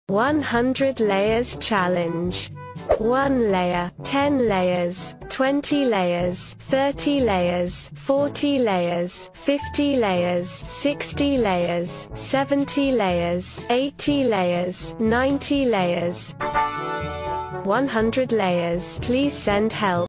100 layers challenge. 1 layer, 10 layers, 20 layers, 30 layers, 40 layers, 50 layers, 60 layers, 70 layers, 80 layers, 90 layers, 100 layers. Please send help.